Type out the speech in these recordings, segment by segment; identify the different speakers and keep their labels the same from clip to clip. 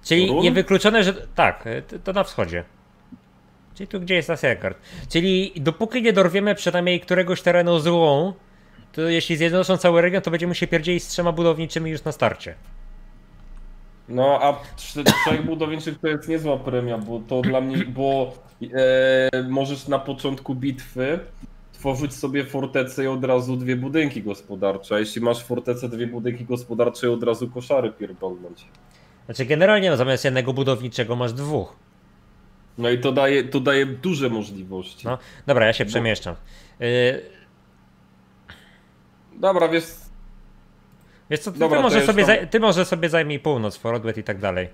Speaker 1: Czyli
Speaker 2: Run?
Speaker 1: niewykluczone, że... Tak, to na wschodzie. Czyli tu, gdzie jest Asgard. Czyli dopóki nie dorwiemy przynajmniej któregoś terenu z Ruą, to jeśli zjednoczą cały region, to będziemy się pierdzieli z 3 budowniczymi już na starcie.
Speaker 2: No, a trzech budowniczych to jest niezła premia, bo to dla mnie, bo możesz na początku bitwy tworzyć sobie fortecę i od razu 2 budynki gospodarcze, a jeśli masz fortecę, 2 budynki gospodarcze i od razu koszary pierdolnąć.
Speaker 1: Znaczy generalnie zamiast jednego budowniczego masz 2.
Speaker 2: No i to daje duże możliwości.
Speaker 1: No, dobra, ja się przemieszczam.
Speaker 2: Dobra, wiesz...
Speaker 1: Wiesz co, ty,
Speaker 2: Dobra,
Speaker 1: ty może sobie zajmij północ, Forodwet i tak dalej.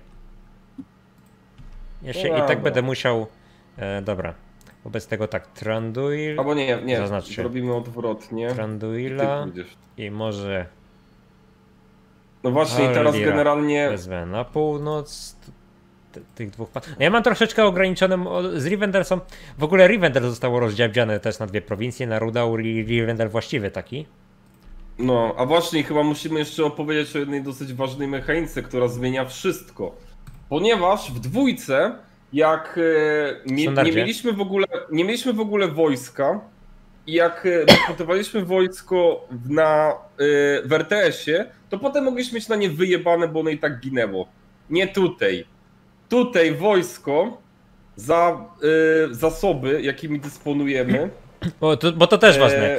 Speaker 1: Ja się i tak będę musiał... dobra. Wobec tego tak, Tranduil...
Speaker 2: Albo nie,
Speaker 1: zaznaczcie.
Speaker 2: zrobimy odwrotnie.
Speaker 1: Tranduila i może...
Speaker 2: No właśnie, i teraz generalnie...
Speaker 1: Wezmę na północ... Tych 2... No ja mam troszeczkę ograniczone... Z Rivendell są... W ogóle Rivendell zostało rozdziałdziane też na 2 prowincje, na Rudaur i Rivendell właściwy taki.
Speaker 2: No, a właśnie chyba musimy jeszcze opowiedzieć o jednej dosyć ważnej mechanice, która zmienia wszystko. Ponieważ w dwójce, jak nie mieliśmy w ogóle wojska i jak rekrutowaliśmy wojsko w RTS-ie, to potem mogliśmy mieć na nie wyjebane, bo ono i tak ginęło. Nie tutaj. Tutaj wojsko, zasoby, jakimi dysponujemy,
Speaker 1: Bo to też ważne.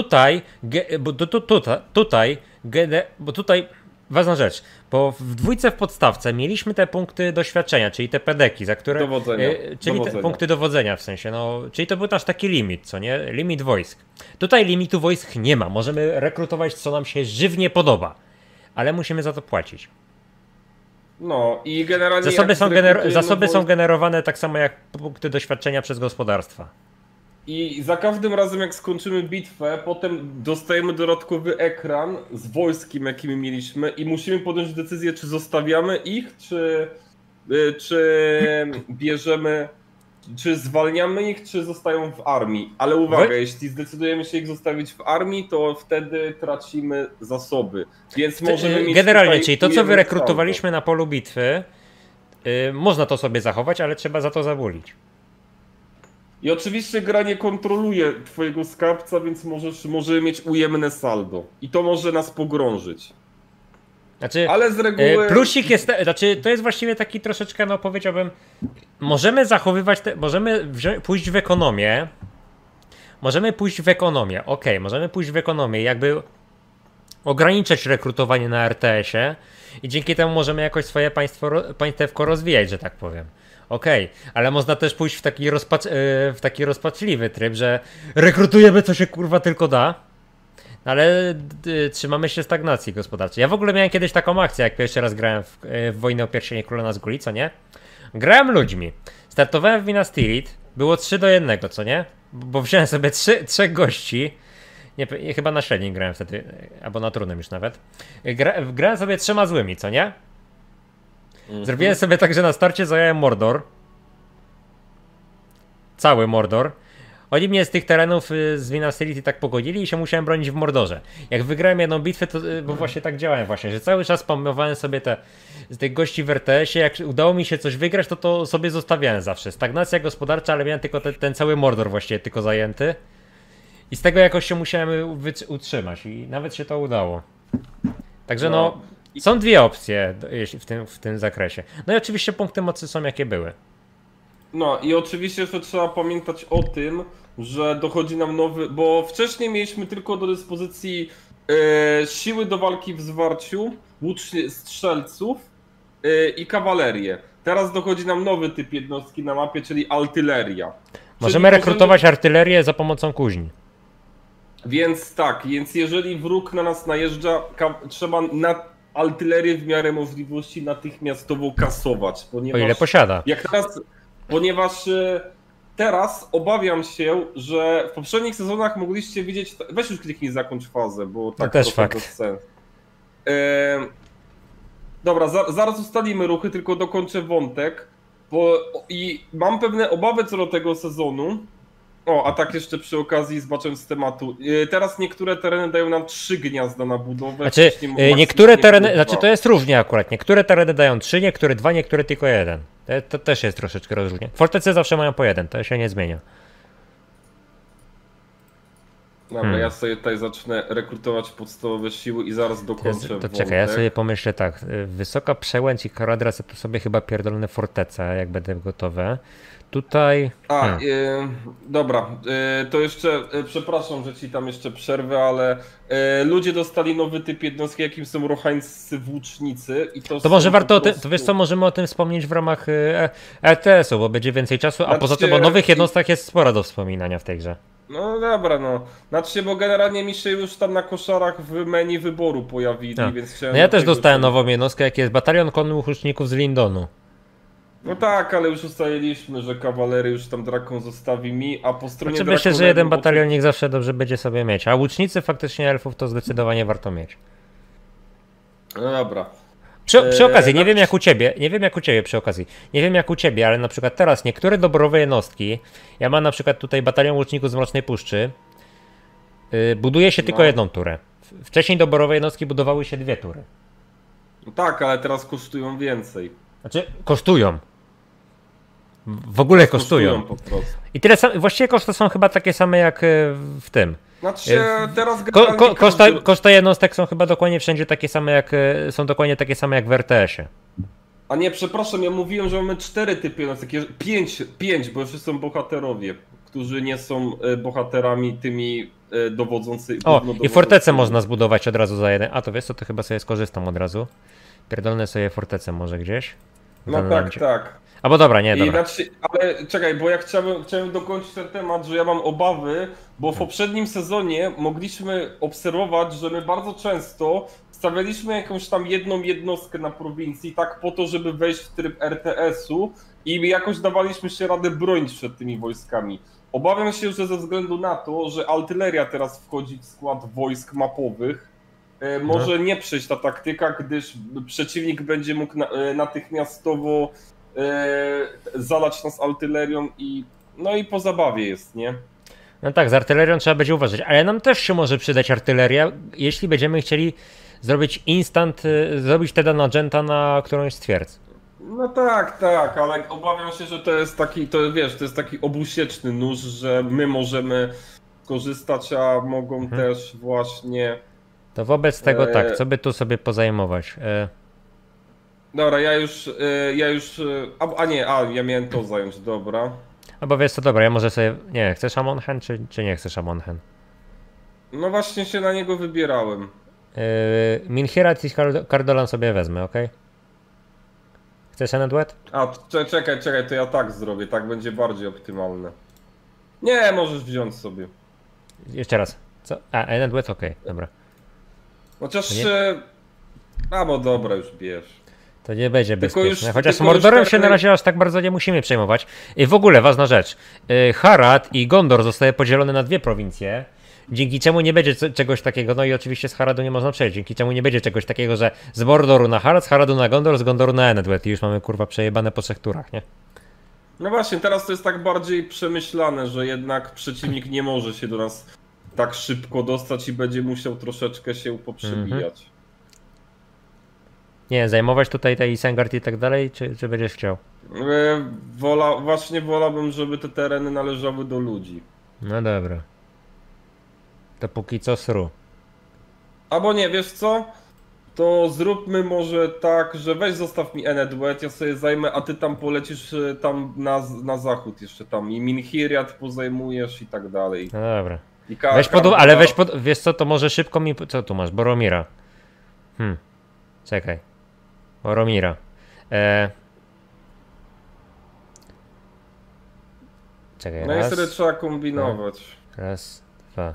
Speaker 1: Tutaj ważna rzecz, bo w dwójce w podstawce mieliśmy te punkty doświadczenia, czyli te pedeki, za które... Czyli te punkty dowodzenia w sensie, no, czyli to był nasz taki limit, co nie? Limit wojsk. Tutaj limitu wojsk nie ma, możemy rekrutować co nam się żywnie podoba, ale musimy za to płacić.
Speaker 2: No i generalnie...
Speaker 1: Zasoby są generowane tak samo jak punkty doświadczenia przez gospodarstwa.
Speaker 2: I za każdym razem jak skończymy bitwę, potem dostajemy dodatkowy ekran z wojskiem, jakimi mieliśmy i musimy podjąć decyzję, czy zostawiamy ich, czy bierzemy, czy zwalniamy ich, czy zostają w armii. Ale uwaga, jeśli zdecydujemy się ich zostawić w armii, to wtedy tracimy zasoby. Więc możemy mieć
Speaker 1: generalnie, czyli to, co wyrekrutowaliśmy na polu bitwy, można to sobie zachować, ale trzeba za to zawolić.
Speaker 2: I oczywiście gra nie kontroluje twojego skarbca, więc możemy mieć ujemne saldo. I to może nas pogrążyć.
Speaker 1: Znaczy,
Speaker 2: ale z reguły...
Speaker 1: Plusik jest, to jest właściwie taki troszeczkę, no powiedziałbym, możemy zachowywać, możemy pójść w ekonomię. Możemy pójść w ekonomię, możemy pójść w ekonomię, jakby ograniczać rekrutowanie na RTS-ie i dzięki temu możemy jakoś swoje państewko rozwijać, że tak powiem. Ale można też pójść w taki rozpaczliwy tryb, że rekrutujemy co się kurwa tylko da, ale trzymamy się stagnacji gospodarczej. Ja w ogóle miałem kiedyś taką akcję, jak pierwszy raz grałem w Wojnę o Pierścienie Króla Nazguli, co nie? Grałem ludźmi. Startowałem w Minas Tirith, było 3-1, co nie? Bo wziąłem sobie 3 gości. Nie, chyba na średniej grałem wtedy, albo na trudnym już nawet. Grałem sobie 3 złymi, co nie? Zrobiłem sobie tak, że na starcie zająłem Mordor. Cały Mordor. Oni mnie z tych terenów z Minas Tirith tak pogodzili i się musiałem bronić w Mordorze. Jak wygrałem jedną bitwę, to bo właśnie tak działałem właśnie, że cały czas pomywałem sobie z tych gości w RTS-ie. Jak udało mi się coś wygrać, to sobie zostawiałem zawsze. Stagnacja gospodarcza, ale miałem tylko ten cały Mordor właściwie tylko zajęty. I z tego jakoś się musiałem utrzymać i nawet się to udało. Także no są 2 opcje w tym zakresie. No i oczywiście punkty mocy są jakie były.
Speaker 2: No i oczywiście jeszcze trzeba pamiętać o tym, że dochodzi nam nowy, bo wcześniej mieliśmy tylko do dyspozycji siły do walki w zwarciu, strzelców i kawalerię. Teraz dochodzi nam nowy typ jednostki na mapie, czyli artyleria.
Speaker 1: Możemy rekrutować artylerię za pomocą kuźni.
Speaker 2: Więc tak, jeżeli wróg na nas najeżdża, trzeba artylerię w miarę możliwości natychmiastowo kasować. Ponieważ,
Speaker 1: o ile posiada.
Speaker 2: Ponieważ teraz obawiam się, że w poprzednich sezonach mogliście widzieć... Weź już kliknij zakończ fazę, bo tak
Speaker 1: to też fakt.
Speaker 2: Bez sensu. Dobra, zaraz ustalimy ruchy, tylko dokończę wątek. I mam pewne obawy co do tego sezonu, O, a tak jeszcze przy okazji zobaczyłem z tematu. Teraz niektóre tereny dają nam 3 gniazda na budowę.
Speaker 1: Znaczy, niektóre tereny, znaczy to jest różnie akurat. Niektóre tereny dają 3, niektóre 2, niektóre tylko 1. To też jest troszeczkę rozróżnienie. Fortecy zawsze mają po 1, to się nie zmienia.
Speaker 2: Dobra, ja sobie tutaj zacznę rekrutować podstawowe siły i zaraz dokończę
Speaker 1: to czekaj, ja sobie pomyślę tak. Wysoka Przełęcz i Karadras to sobie chyba pierdolne fortece, jak będę gotowe. Tutaj...
Speaker 2: Dobra, to jeszcze, przepraszam, że ci tam jeszcze przerwę, ale ludzie dostali nowy typ jednostki, jakim są rochańscy włócznicy. I to
Speaker 1: może warto to wiesz co, możemy o tym wspomnieć w ramach RTS-u, bo będzie więcej czasu, a poza tym o nowych jednostkach jest sporo do wspominania w tej grze.
Speaker 2: No dobra, no. Znaczy, bo generalnie mi się już tam na koszarach w menu wyboru pojawili, więc chciałem...
Speaker 1: No ja też dostałem nową jednostkę, jak jest Batalion Konnych Łuczników z Lindonu.
Speaker 2: No tak, ale już ustaliliśmy, że kawalery już tam Drakon zostawi mi, a po stronie
Speaker 1: Znaczy myślę, że jeden batalionik zawsze dobrze będzie sobie mieć, a łucznicy faktycznie elfów to zdecydowanie warto mieć.
Speaker 2: No dobra.
Speaker 1: Przy okazji, nie wiem jak u ciebie przy okazji, nie wiem jak u ciebie, ale na przykład teraz niektóre dobrowe jednostki, ja mam na przykład tutaj batalion łuczników z Mrocznej Puszczy, buduje się tylko jedną turę. Wcześniej doborowe jednostki budowały się 2 tury.
Speaker 2: No tak, ale teraz kosztują więcej.
Speaker 1: Znaczy, kosztują. W ogóle kosztują.
Speaker 2: Po prostu.
Speaker 1: I tyle właściwie koszty są chyba takie same jak w tym.
Speaker 2: Znaczy, teraz
Speaker 1: koszty jednostek są chyba dokładnie wszędzie takie same jak są dokładnie takie same jak w RTS-ie.
Speaker 2: A nie, przepraszam, ja mówiłem, że mamy 4 typy jednostek, 5, bo jeszcze są bohaterowie, którzy nie są bohaterami tymi dowodzącymi.
Speaker 1: O, i fortecę można zbudować od razu za 1. A to wiesz co, to chyba sobie skorzystam od razu. Pierdolę sobie fortecę może gdzieś.
Speaker 2: No tak, tak.
Speaker 1: Albo dobra, nie, dobra.
Speaker 2: Znaczy, ale czekaj, bo ja chciałem dokończyć ten temat, że ja mam obawy, bo w poprzednim sezonie mogliśmy obserwować, że my bardzo często stawialiśmy jakąś tam jedną jednostkę na prowincji, tak po to, żeby wejść w tryb RTS-u i jakoś dawaliśmy się radę bronić przed tymi wojskami. Obawiam się, że ze względu na to, że artyleria teraz wchodzi w skład wojsk mapowych, może nie przejść ta taktyka, gdyż przeciwnik będzie mógł natychmiastowo zalać nas artylerią i no i po zabawie jest, nie?
Speaker 1: No tak, z artylerią trzeba będzie uważać, ale nam też się może przydać artyleria, jeśli będziemy chcieli zrobić zrobić Teda Nagenta na którąś z twierdz.
Speaker 2: No tak, ale obawiam się, że to jest taki, to jest taki obusieczny nóż, że my możemy korzystać, a mogą też właśnie...
Speaker 1: To wobec tego tak, co by tu sobie pozajmować?
Speaker 2: Dobra, ja miałem to zająć, dobra.
Speaker 1: Albo wiesz co, dobra, ja może sobie, nie, chcesz Amonhen, czy nie chcesz Amonhen?
Speaker 2: No właśnie się na niego wybierałem.
Speaker 1: Minhirat i Cardolan sobie wezmę, ok? Chcesz Enedwet?
Speaker 2: A, czekaj, to ja tak zrobię, tak będzie bardziej optymalne. Nie, możesz wziąć sobie.
Speaker 1: Jeszcze raz. Co? A, Enedwet, ok, dobra.
Speaker 2: Chociaż... bo dobra, już bierz.
Speaker 1: To nie będzie bezpieczne, chociaż Mordorem się na razie aż tak bardzo nie musimy przejmować. I w ogóle ważna rzecz, Harad i Gondor zostaje podzielone na 2 prowincje, dzięki czemu nie będzie czegoś takiego, no i oczywiście z Haradu nie można przejść, dzięki czemu nie będzie czegoś takiego, że z Mordoru na Harad, z Haradu na Gondor, z Gondoru na Enedwet i już mamy kurwa przejebane po 3 turach, nie?
Speaker 2: No właśnie, teraz to jest tak bardziej przemyślane, że jednak przeciwnik nie może się do nas tak szybko dostać i będzie musiał troszeczkę się poprzebijać.
Speaker 1: Nie, zajmować tutaj tej Isengard i tak dalej, czy będziesz chciał?
Speaker 2: Właśnie wolałbym, żeby te tereny należały do ludzi.
Speaker 1: No dobra. To póki co sru.
Speaker 2: Albo nie, wiesz co? To zróbmy może tak, że weź zostaw mi Enedwet, ja sobie zajmę, a ty tam polecisz tam na zachód jeszcze tam i Minhiriad pozajmujesz i tak dalej.
Speaker 1: No dobra. Ale wiesz co, to może szybko mi... Co tu masz? Boromira. Czekaj. Boromira. Czekaj,
Speaker 2: no i wtedy trzeba kombinować.
Speaker 1: Raz, 2.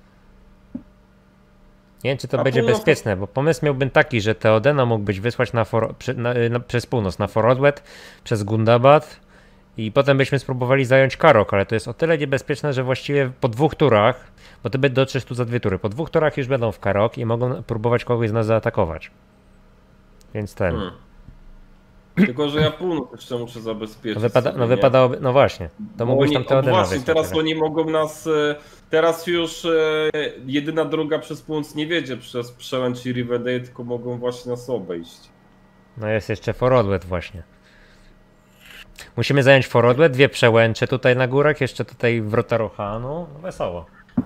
Speaker 1: Nie wiem, czy to będzie bezpieczne, bo pomysł miałbym taki, że Theodena mógłbyś wysłać przez północ, na Forodwet, przez Gundabad i potem byśmy spróbowali zająć Karok, ale to jest o tyle niebezpieczne, że właściwie po 2 turach, bo ty dotrzesz tu za 2 tury, po 2 turach już będą w Karok i mogą próbować kogoś z nas zaatakować. Więc
Speaker 2: Tylko, że ja północ jeszcze muszę zabezpieczyć.
Speaker 1: No wypadałoby, no właśnie. To mógłbyś tam te Odena
Speaker 2: właśnie, teraz oni mogą nas... Teraz już jedyna droga przez północ nie wiedzie przez Przełęcz i Rivendell, tylko mogą właśnie nas obejść.
Speaker 1: No jest jeszcze Forodlet właśnie. Musimy zająć Forodlet, 2 przełęcze tutaj na górach, jeszcze tutaj Wrota Rohanu. No wesoło.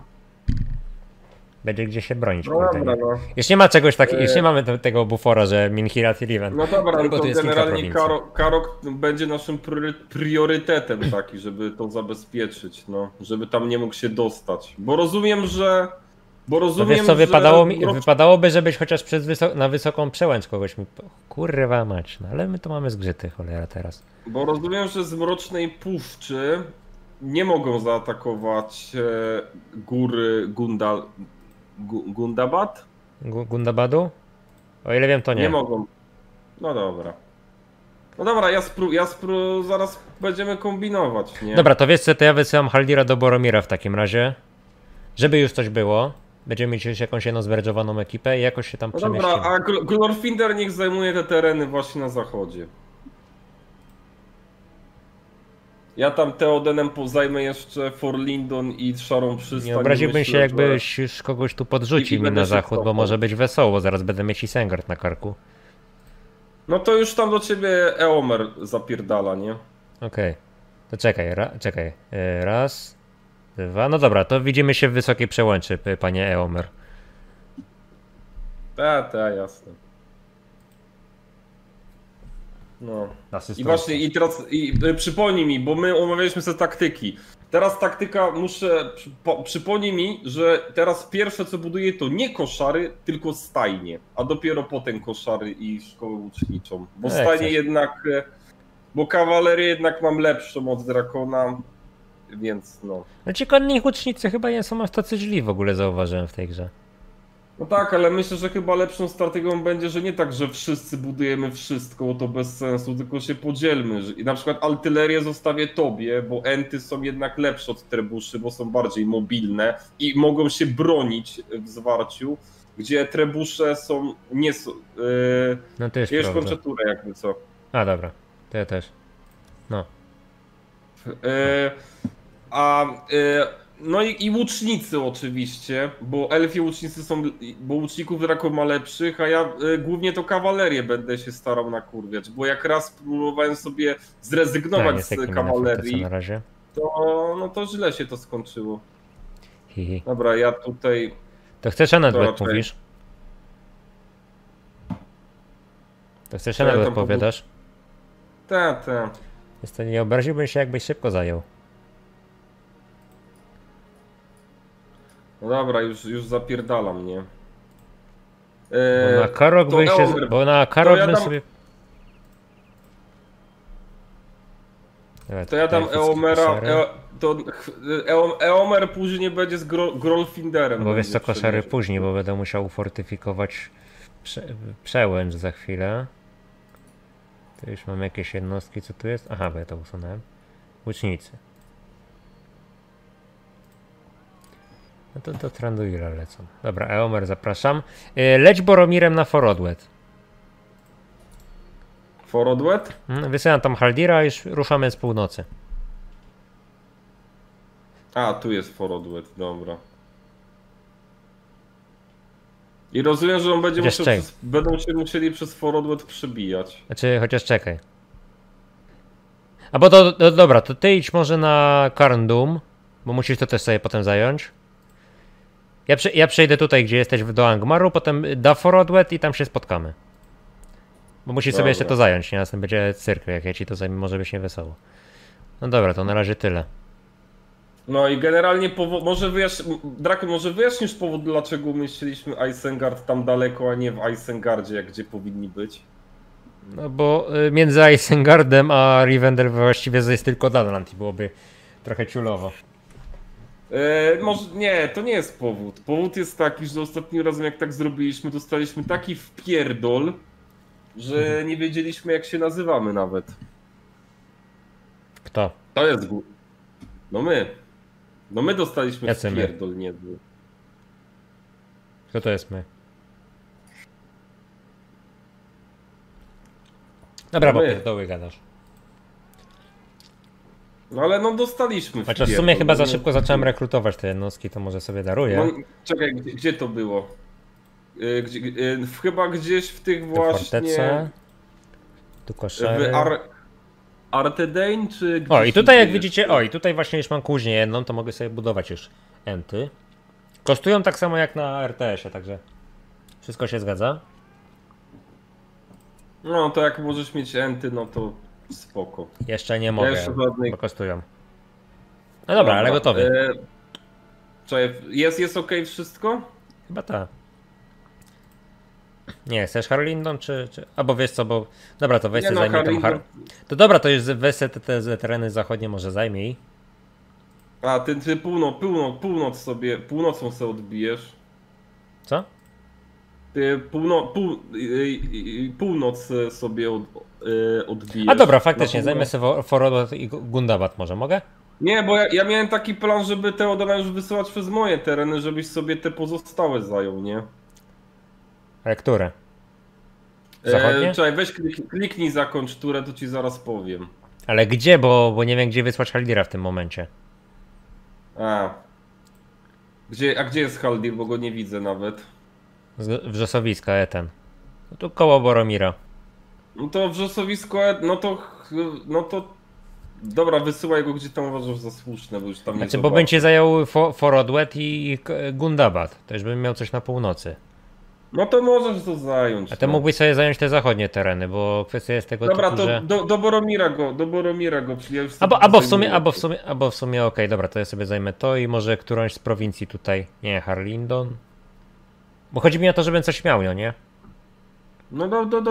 Speaker 1: Będzie gdzie się bronić.
Speaker 2: No dobra, no.
Speaker 1: Już nie ma czegoś takiego, już nie mamy tego bufora, że Minhirat i Riven.
Speaker 2: No dobra, no to generalnie Karok będzie naszym priorytetem taki, żeby to zabezpieczyć, no. Żeby tam nie mógł się dostać. Bo rozumiem, że...
Speaker 1: No wiesz co, wypadałoby, żebyś chociaż na wysoką przełęcz kogoś mi... Kurwa mać, no ale my to mamy zgrzyty, cholera teraz.
Speaker 2: Bo rozumiem, że z Mrocznej Puszczy nie mogą zaatakować góry Gundabad?
Speaker 1: Gundabadu? O ile wiem, to nie.
Speaker 2: Nie mogą. No dobra. No dobra, zaraz będziemy kombinować, nie?
Speaker 1: Dobra, to wiesz co, to ja wysyłam Haldira do Boromira w takim razie. Żeby już coś było. Będziemy mieć już jakąś jedną zberdżowaną ekipę i jakoś się tam przemieścimy.
Speaker 2: Dobra, a Glorfinder niech zajmuje te tereny właśnie na zachodzie. Ja tam Theodenem zajmę jeszcze Forlindon i Szarą Przystań.
Speaker 1: Nie obraziłbym się, jakbyś już kogoś tu podrzucił mi na zachód, bo może być wesoło, zaraz będę mieć Isengard na karku.
Speaker 2: No to już tam do ciebie Eomer zapierdala, nie?
Speaker 1: Okej. To czekaj, raz, 2, no dobra, to widzimy się w wysokiej przełęczy, panie Eomer.
Speaker 2: Tak, jasne. No. I właśnie, i teraz przypomnij mi, bo my omawialiśmy sobie taktyki. Teraz taktyka, przypomnij mi, że teraz pierwsze co buduję to nie koszary, tylko stajnie, a dopiero potem koszary i szkołę łuczniczą. Bo stajnie jednak, bo kawalerię jednak mam lepszą od Drakona, więc no.
Speaker 1: No ci konni łucznicy chyba nie są aż tacy źli w ogóle, zauważyłem w tej grze.
Speaker 2: No tak, ale myślę, że chyba lepszą strategią będzie, że nie tak, że wszyscy budujemy wszystko, bo to bez sensu, tylko się podzielmy. I na przykład artylerię zostawię tobie, bo enty są jednak lepsze od trebuszy, bo są bardziej mobilne i mogą się bronić w zwarciu, gdzie trebusze są nie są.
Speaker 1: No to jest
Speaker 2: wiesz,
Speaker 1: prawda.
Speaker 2: kończaturę jakby co.
Speaker 1: A dobra, to ja też. No.
Speaker 2: No i łucznicy oczywiście, bo elfie łucznicy są, bo łuczników Drakon ma lepszych, a ja głównie to kawalerię będę się starał nakurwiać, bo jak raz próbowałem sobie zrezygnować z kawalerii, to źle się to skończyło. Dobra, ja tutaj...
Speaker 1: To chcesz Enedwet mówisz? To chcesz Enedwet powiadasz?
Speaker 2: Tak.
Speaker 1: Nie obraziłbym się, jakbyś szybko zajął.
Speaker 2: No dobra, już zapierdalam, nie?
Speaker 1: Bo na Karok bym się... Bo na Karok bym sobie...
Speaker 2: To ja dam Eomera... Eomer później będzie z Grolfinderem.
Speaker 1: Bo wiesz co, koszary później, bo będę musiał ufortyfikować przełęcz za chwilę. Tu już mam jakieś jednostki, co tu jest? Aha, bo ja to usunąłem. Łucznicy. No to do Tranduila lecą. Dobra, Eomer zapraszam. Leć Boromirem na Forodlet.
Speaker 2: Forodlet?
Speaker 1: Wysyłam tam Haldira i już ruszamy z północy.
Speaker 2: A, tu jest Forodlet, dobra. I rozumiem, że on będzie będą się musieli przez Forodlet przebijać.
Speaker 1: Znaczy, chociaż czekaj. A bo dobra, to ty idź może na Carndum, bo musisz to też sobie potem zająć. Ja przejdę tutaj, gdzie jesteś do Angmaru, potem da Forodlet i tam się spotkamy. Bo musisz sobie jeszcze to zająć, nie? Następnie będzie cyrk, jak ja ci to zajmę, może być niewesoło. No dobra, to na razie tyle.
Speaker 2: No i generalnie Drakon, może wyjaśnisz powód, dlaczego my chcieliśmy Isengard tam daleko, a nie w Isengardzie, jak gdzie powinni być?
Speaker 1: No bo między Isengardem a Rivendell właściwie jest tylko Dunland i byłoby trochę ciulowo.
Speaker 2: Może nie, to nie jest powód. Powód jest taki, że ostatnim razem jak tak zrobiliśmy, dostaliśmy taki wpierdol, że nie wiedzieliśmy jak się nazywamy nawet.
Speaker 1: Kto?
Speaker 2: To jest No my. No my dostaliśmy wpierdol niezły.
Speaker 1: Kto to jest my? Dobra, bo pierdoły gadasz.
Speaker 2: No ale no dostaliśmy.
Speaker 1: Chociaż w sumie chyba za szybko zacząłem rekrutować te jednostki, to może sobie daruję.
Speaker 2: No, czekaj, gdzie to było? Chyba gdzieś w tych właśnie...
Speaker 1: Fortece. Tu koszery.
Speaker 2: Artedain czy gdzieś?
Speaker 1: O i tutaj jak widzicie, i tutaj właśnie już mam kuźnię jedną, to mogę sobie budować już enty. Kosztują tak samo jak na RTS-ie, także wszystko się zgadza.
Speaker 2: No to jak możesz mieć enty, no to spoko.
Speaker 1: Jeszcze nie mogę, bo kosztują. No dobra, ale gotowy.
Speaker 2: Jest ok wszystko?
Speaker 1: Chyba tak. Nie, chcesz Harlindon czy... Albo wiesz co, bo... Dobra, to weź sobie zajmij tam To dobra, to już weź te tereny zachodnie może zajmij.
Speaker 2: A, ty północą sobie odbijesz.
Speaker 1: Co?
Speaker 2: Ty północ sobie odbijesz.
Speaker 1: A dobra, faktycznie, zajmę sobie Forodot i Gundabad może, mogę?
Speaker 2: Nie, bo ja miałem taki plan, żeby Teodora już wysyłać przez moje tereny, żebyś sobie te pozostałe zajął, nie?
Speaker 1: Ale które? Zachodnie?
Speaker 2: Czekaj, weź kliknij zakończ turę, to ci zaraz powiem.
Speaker 1: Ale gdzie, bo nie wiem gdzie wysłać Haldira w tym momencie.
Speaker 2: A gdzie jest Haldir, bo go nie widzę nawet.
Speaker 1: Wrzosowiska, Eten. No tu koło Boromira.
Speaker 2: No to wrzosowisko, no to... Dobra, wysyłaj go gdzie tam uważasz za słuszne, bo już tam nie
Speaker 1: bo będzie zajął Forodwet i Gundabad. To już bym miał coś na północy.
Speaker 2: No to możesz to zająć.
Speaker 1: A ty mógłbyś sobie zająć te zachodnie tereny, bo kwestia jest tego
Speaker 2: dobra,
Speaker 1: typu,
Speaker 2: to
Speaker 1: że...
Speaker 2: do Boromira go, czyli ja już
Speaker 1: albo w sumie okej, dobra, to ja sobie zajmę to i może którąś z prowincji tutaj, nie, Harlindon. Bo chodzi mi o to, żebym coś miał, no nie?
Speaker 2: No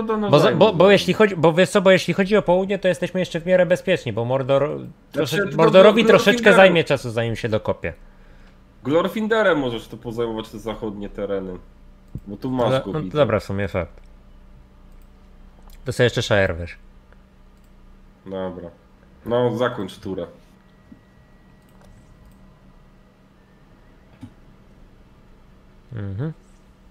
Speaker 1: bo jeśli chodzi o południe, to jesteśmy jeszcze w miarę bezpieczni, bo Mordorowi troszeczkę zajmie czasu, zanim się dokopie.
Speaker 2: Glorfinderem możesz to pozajmować te zachodnie tereny. Bo tu masz go.
Speaker 1: No dobra, w sumie fakt. To sobie jeszcze Shire weź.
Speaker 2: Dobra. No, zakończ turę.
Speaker 1: Mhm.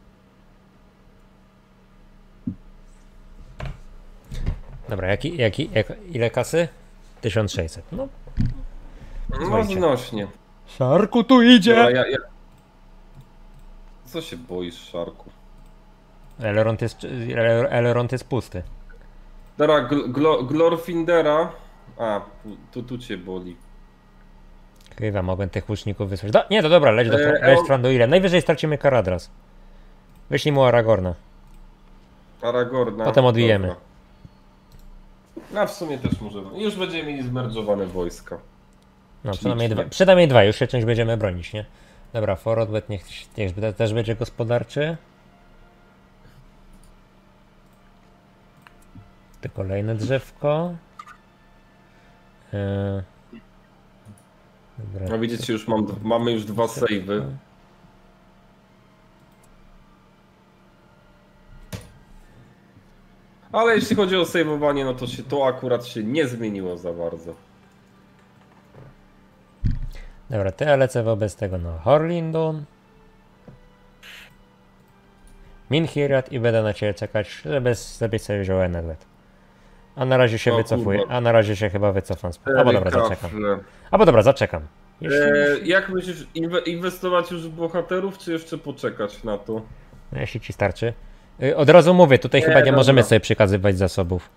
Speaker 1: Dobra, ile kasy? 1600. No.
Speaker 2: No znośnie.
Speaker 1: Szarku tu idzie!
Speaker 2: Co się boisz, Szarku?
Speaker 1: Elrond jest pusty.
Speaker 2: Dobra, Glorfindera. A, tu cię boli.
Speaker 1: Chyba mogłem tych łuczników wysłać. Nie, to dobra, leć do Thranduila. Najwyżej stracimy Karadras. Wyślij mu Aragorna. Potem odbijemy.
Speaker 2: Dobra. No w sumie też możemy. Już będziemy mieli zmerdżowane wojska.
Speaker 1: No przynajmniej dwa, już się czymś będziemy bronić, nie? Dobra, Forodwet niech też będzie gospodarczy. To kolejne drzewko. Dobra,
Speaker 2: no widzicie, już mamy już 2 save'y. Ale jeśli chodzi o save'owanie, no to akurat się nie zmieniło za bardzo.
Speaker 1: Dobra, to ja lecę wobec tego na Harlindon. Minhirad i będę na ciebie czekać, żeby sobie wziął Enelet. A na razie się wycofuję, a na razie się chyba wycofam. Albo dobra, zaczekam. Albo dobra, zaczekam.
Speaker 2: Jak myślisz, inwestować już w bohaterów, czy jeszcze poczekać na to?
Speaker 1: No, jeśli ci starczy. Od razu mówię, tutaj chyba nie możemy sobie przekazywać zasobów.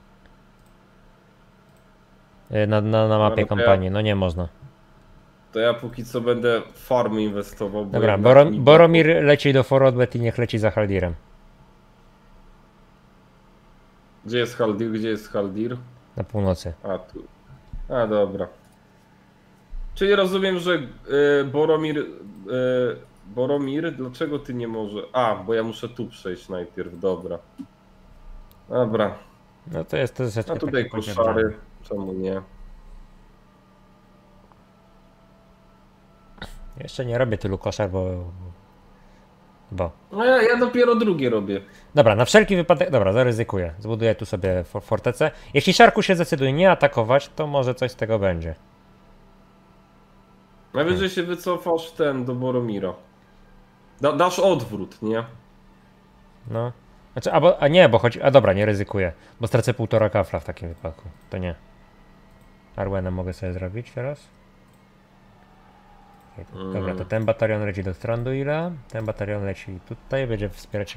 Speaker 1: Na mapie kampanii, no nie można.
Speaker 2: To ja póki co będę farmy inwestował.
Speaker 1: Dobra, Boromir leci do Forodwet i niech leci za Haldirem.
Speaker 2: Gdzie jest Haldir? Gdzie jest Haldir?
Speaker 1: Na północy.
Speaker 2: A, tu. A, dobra. Czyli rozumiem, że Boromir, dlaczego ty nie może... A, bo ja muszę tu przejść najpierw, dobra. Dobra.
Speaker 1: No to jest
Speaker 2: a tutaj koszary, czemu nie?
Speaker 1: Jeszcze nie robię tylu koszar, bo...
Speaker 2: No ja dopiero drugie robię.
Speaker 1: Dobra, na wszelki wypadek... Dobra, zaryzykuję. Zbuduję tu sobie fortecę. Jeśli Szarku się zdecyduje nie atakować, to może coś z tego będzie.
Speaker 2: Najwyżej się wycofasz do Boromira. Dasz odwrót, nie?
Speaker 1: No. Znaczy, a nie, bo chodzi... A dobra, nie ryzykuję. Bo stracę 1,5 kafla w takim wypadku. To nie. Arwenem mogę sobie zrobić teraz. Dobra, to ten batalion leci do Stranduila. Ten batalion leci tutaj. Będzie wspierać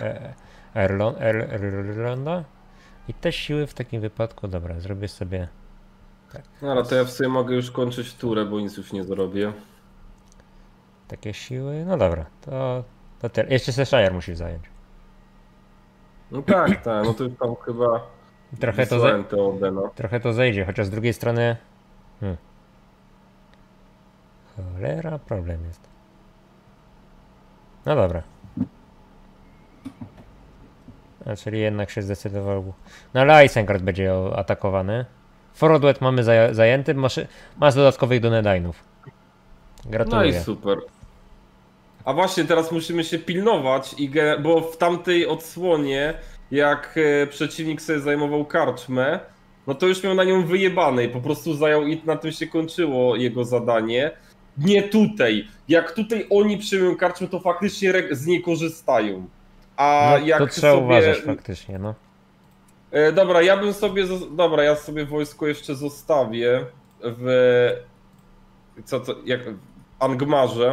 Speaker 1: Irlanda. I te siły w takim wypadku... Dobra, zrobię sobie... Tak.
Speaker 2: No ale to ja w sumie mogę już kończyć turę, bo nic już nie zrobię.
Speaker 1: Takie siły... No dobra, to tyle. Jeszcze Cheshire musisz zająć.
Speaker 2: No tak, tak, no to już tam chyba
Speaker 1: trochę to zejdzie, chociaż z drugiej strony... Cholera, problem jest. No dobra. A, czyli jednak się zdecydował. No ale Isengard będzie atakowany. Forodwet mamy zajęty, masz dodatkowych Dunedainów. Gratuluję.
Speaker 2: No i super. A właśnie teraz musimy się pilnować, bo w tamtej odsłonie, jak przeciwnik sobie zajmował karczmę, no to już miał na nią wyjebane i po prostu zajął i na tym się kończyło jego zadanie. Nie tutaj. Jak tutaj oni przyjmują karczmę, to faktycznie z niej korzystają. A
Speaker 1: no,
Speaker 2: jak
Speaker 1: to trzeba
Speaker 2: sobie...
Speaker 1: uważać faktycznie, no.
Speaker 2: Dobra, ja sobie wojsko jeszcze zostawię w... Jak... w Angmarze.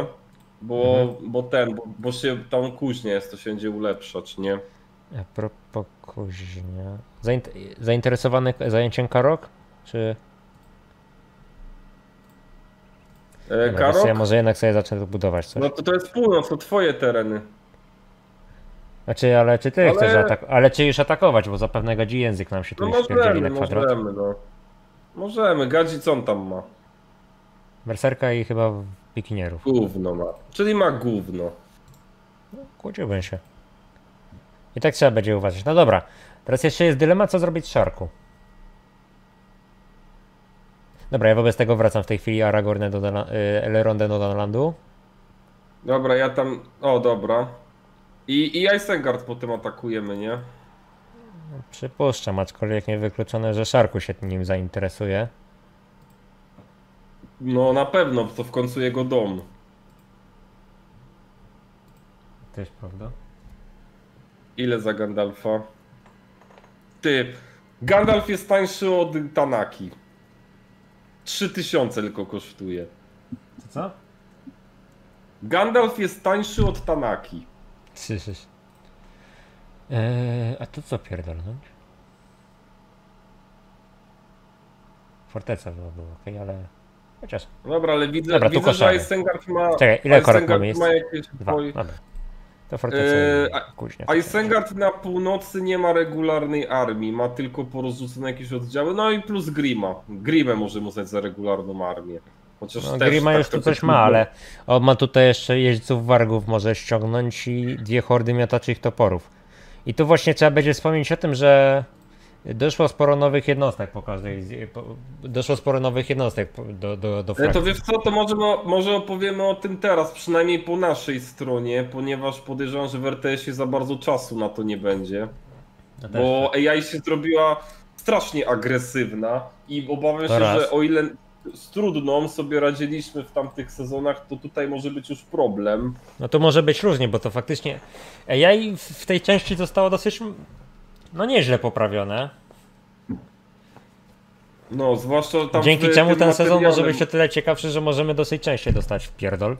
Speaker 2: Bo się tam kuźnia jest, to się będzie ulepszać, nie?
Speaker 1: A propos kuźnia... Zainteresowany zajęciem Karok? Czy...
Speaker 2: Karok?
Speaker 1: Ja może jednak sobie zacznę budować coś.
Speaker 2: No to jest północ, to twoje tereny.
Speaker 1: Znaczy, ale czy ty chcesz ale czy już atakować, bo zapewne Gadzi język nam się tu już pierdzieli na kwadrat.
Speaker 2: Możemy, Gadzi co on tam ma?
Speaker 1: Berserka i chyba pikinierów.
Speaker 2: Gówno ma, czyli ma gówno.
Speaker 1: No, kłóciłbym się. I tak trzeba będzie uważać. No dobra, teraz jeszcze jest dylemat, co zrobić z Szarku. Dobra, ja wobec tego wracam w tej chwili Aragornę do Elrondę do Danlandu.
Speaker 2: Dobra, ja tam... O, dobra. I Isengard potem atakujemy, nie?
Speaker 1: No, przypuszczam, aczkolwiek niewykluczone, że Szarku się nim zainteresuje.
Speaker 2: No na pewno, to w końcu jego dom.
Speaker 1: Też prawda?
Speaker 2: Ile za Gandalfa? Ty, Gandalf jest tańszy od Tanaki. 3000 tylko kosztuje.
Speaker 1: Co?
Speaker 2: Gandalf jest tańszy od Tanaki.
Speaker 1: A to co pierdolnąć? Forteca była okej, ale... Chociaż...
Speaker 2: Dobra, ale widzę, że Isengard ma...
Speaker 1: Czekaj, ile korek mamy jest?
Speaker 2: Jakieś
Speaker 1: 2, dobra. To Forteca kuźnia.
Speaker 2: Isengard na północy nie ma regularnej armii, ma tylko porozrzucone jakieś oddziały, no i plus Grima. Grimę możemy uznać za regularną armię. Chociaż
Speaker 1: no,
Speaker 2: też
Speaker 1: Grima
Speaker 2: tak
Speaker 1: już tu coś ma, ale on ma tutaj jeszcze jeźdźców wargów może ściągnąć i 2 hordy miotaczych toporów. I tu właśnie trzeba będzie wspomnieć o tym, że doszło sporo nowych jednostek doszło sporo nowych jednostek do frakcji.
Speaker 2: To wiesz co, to może opowiemy o tym teraz, przynajmniej po naszej stronie, ponieważ podejrzewam, że w RTS-ie za bardzo czasu na to nie będzie. No bo tak. AI się zrobiła strasznie agresywna i obawiam się, że o ile z trudną sobie radziliśmy w tamtych sezonach, to tutaj może być już problem.
Speaker 1: No to może być różnie, bo to faktycznie AI w tej części zostało dosyć nieźle poprawione.
Speaker 2: No, zwłaszcza tam
Speaker 1: dzięki czemu ten sezon może być o tyle ciekawszy, że możemy dosyć częściej dostać w pierdol.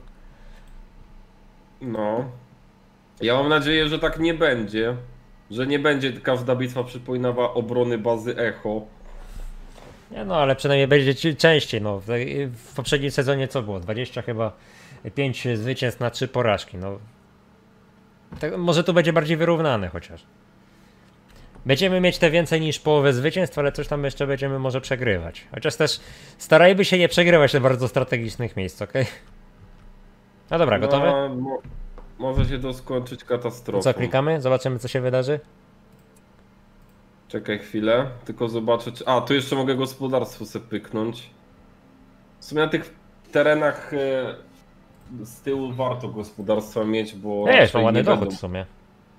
Speaker 2: No. Ja mam nadzieję, że tak nie będzie. Że nie będzie każda bitwa przypominała obrony bazy Echo.
Speaker 1: Nie no, ale przynajmniej będzie częściej. No. W poprzednim sezonie co było? 20 chyba 5 zwycięstw na 3 porażki. No. Tak, może tu będzie bardziej wyrównane chociaż. Będziemy mieć te więcej niż połowę zwycięstw, ale coś tam jeszcze będziemy może przegrywać. Chociaż też starajmy się nie przegrywać do bardzo strategicznych miejsc, ok? No dobra, gotowe?
Speaker 2: Może się to skończyć katastrofą.
Speaker 1: Co, klikamy? Zobaczymy, co się wydarzy?
Speaker 2: Czekaj chwilę, tylko zobaczę czy... A, tu jeszcze mogę gospodarstwo sobie pyknąć. W sumie na tych terenach z tyłu warto gospodarstwa mieć, bo...
Speaker 1: Jest, mam ładny dochód w sumie.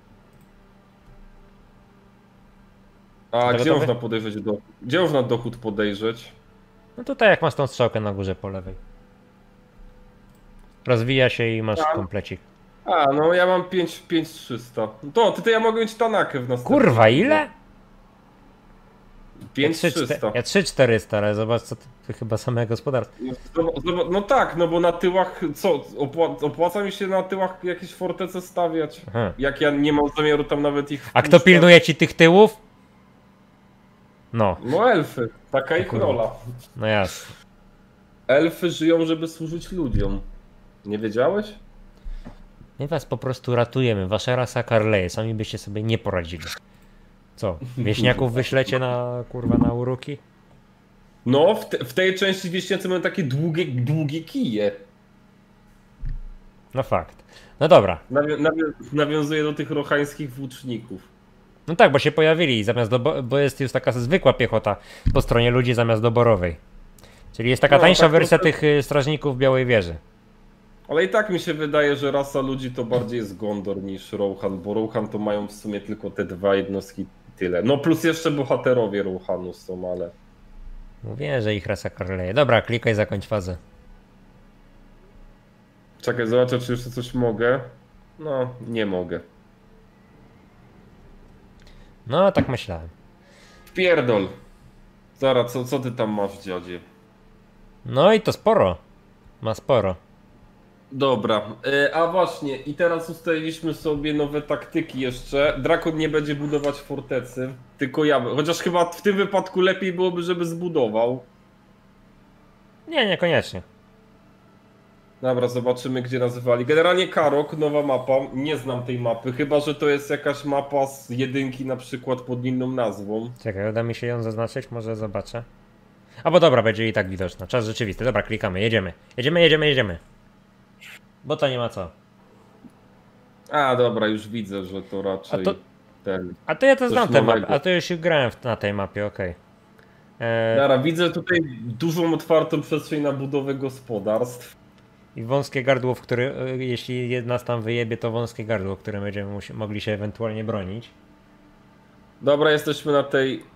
Speaker 2: A gdzie można podejrzeć dochód? Gdzie można dochód podejrzeć?
Speaker 1: No tutaj jak masz tą strzałkę na górze po lewej. Rozwija się i masz komplecik.
Speaker 2: A, no ja mam 5300. To ja mogę mieć Tanakę w następnym.
Speaker 1: Kurwa, ile?
Speaker 2: 5300.
Speaker 1: Ja 3400, ale zobacz, co ty chyba same gospodarstwo.
Speaker 2: No tak, no bo na tyłach, co, opłaca mi się na tyłach jakieś fortece stawiać,
Speaker 1: Aha.
Speaker 2: jak ja nie mam zamiaru tam nawet ich
Speaker 1: A kto pilnuje ci tych tyłów? No.
Speaker 2: No elfy, taka ich rola.
Speaker 1: No jasne.
Speaker 2: Elfy żyją, żeby służyć ludziom. Nie wiedziałeś?
Speaker 1: My was po prostu ratujemy, wasza rasa Carleje, sami byście sobie nie poradzili. Co, wieśniaków wyślecie na, kurwa, na uruki?
Speaker 2: No, w tej części wieśniacy mają takie długie kije.
Speaker 1: No fakt. No dobra.
Speaker 2: Nawiązuje do tych rochańskich włóczników.
Speaker 1: No tak, bo się pojawili, zamiast bo jest już taka zwykła piechota po stronie ludzi zamiast doborowej. Czyli jest taka tańsza
Speaker 2: tak,
Speaker 1: wersja tych strażników Białej Wieży.
Speaker 2: Ale i tak mi się wydaje, że rasa ludzi to bardziej jest Gondor niż Rohan, bo Rohan to mają w sumie tylko te dwa jednostki i tyle. No plus jeszcze bohaterowie Rohanu są, ale...
Speaker 1: Mówię, że ich rasa Carleje. Dobra, klikaj, zakończ fazę.
Speaker 2: Czekaj, zobaczę, czy jeszcze coś mogę. No, nie mogę.
Speaker 1: No, tak myślałem.
Speaker 2: Pierdol. Zaraz, co ty tam masz, dziadzie?
Speaker 1: No i to sporo. Ma sporo.
Speaker 2: Dobra, a właśnie, i teraz ustaliliśmy sobie nowe taktyki jeszcze. Drakon nie będzie budować fortecy, tylko ja. Chociaż chyba w tym wypadku lepiej byłoby, żeby zbudował.
Speaker 1: Nie, niekoniecznie.
Speaker 2: Dobra, zobaczymy, gdzie nazywali. Generalnie Karok, nowa mapa. Nie znam tej mapy, chyba że to jest jakaś mapa z jedynki na przykład pod inną nazwą.
Speaker 1: Czekaj, uda mi się ją zaznaczyć, może zobaczę. A bo dobra, będzie i tak widoczna. Czas rzeczywisty. Dobra, klikamy, jedziemy. Jedziemy. Bo to nie ma co.
Speaker 2: A dobra, już widzę, że to raczej ten...
Speaker 1: A to ja to
Speaker 2: coś
Speaker 1: znam tę mapę,
Speaker 2: nowego.
Speaker 1: a to już grałem na tej mapie, okej.
Speaker 2: Dobra, widzę tutaj dużą otwartą przestrzeń na budowę gospodarstw.
Speaker 1: I wąskie gardło, w które, jeśli nas tam wyjebie, to wąskie gardło, które będziemy mogli się ewentualnie bronić.
Speaker 2: Dobra, jesteśmy na tej